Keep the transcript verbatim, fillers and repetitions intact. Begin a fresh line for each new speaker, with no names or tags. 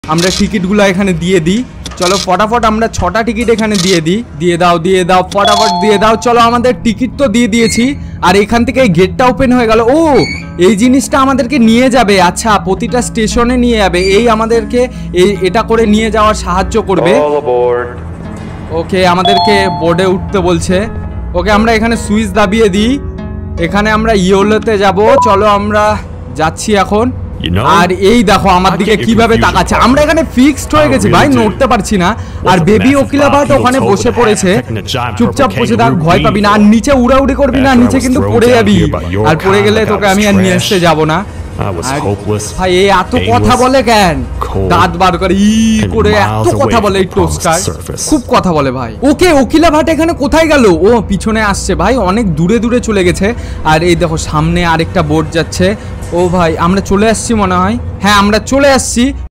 আমরা টিকিটগুলো এখানে দিয়ে দিই। চলো ফটাফট আমরা ছটা টিকিট এখানে দিয়ে দিই। দিয়ে দাও দিয়ে দাও ফটাফট দিয়ে দাও। চলো আমাদের টিকিট তো দিয়ে দিয়েছি, আর এখান থেকে গেটটা ওপেন হয়ে গেল। ও এই জিনিসটা আমাদেরকে নিয়ে যাবে, আচ্ছা প্রতিটা স্টেশনে নিয়ে যাবে, এই আমাদেরকে এই এটা করে নিয়ে যাওয়ার সাহায্য করবে। ওকে আমাদেরকে বোর্ডে উঠতে বলছে। ওকে আমরা এখানে সুইচ দাবিয়ে দিই, এখানে আমরা ইয়োলোতে যাব। চলো আমরা যাচ্ছি এখন। আর এই দেখো আমার দিকে কিভাবে তাকাচ্ছে, আমরা এখানে ফিক্সড হয়ে গেছি ভাই, নড়তে পারছি না। আর বেবি ওকিলাবাট ওখানে বসে পড়েছে, চুপচাপ বসে থাক, ভয় পাবি না, আর নিচে উড়াউড়ি করবি না, নিচে কিন্তু পড়ে যাবি, আর পড়ে গেলে তোকে আমি আর নিয়ে আসতে যাবো না। ভাই এই এত কথা বলে কেন, দাঁত বার করে ই করে এত কথা বলে এই টোস্টার, খুব কথা বলে ভাই। ওকে ওকিলাবাট এখানে কোথায় গেল? ও পিছনে আসছে ভাই, অনেক দূরে দূরে চলে গেছে। আর এই দেখো সামনে আরেকটা বোট যাচ্ছে। ও ভাই আমরা চলে আসছি মনে হয়, হ্যাঁ আমরা চলে আসছি।